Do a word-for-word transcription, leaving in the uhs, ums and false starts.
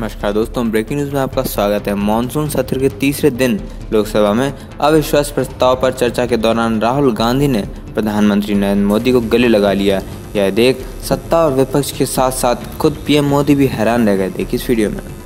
नमस्कार दोस्तों, breaking news में आपका स्वागत है। मानसून सत्र के तीसरे दिन लोकसभा में अविश्वास प्रस्ताव पर चर्चा के दौरान राहुल गांधी ने प्रधानमंत्री नरेंद्र मोदी को गले लगा लिया। यह देख सत्ता और विपक्ष के साथ साथ खुद पीएम मोदी भी हैरान रह गए थे। इस वीडियो में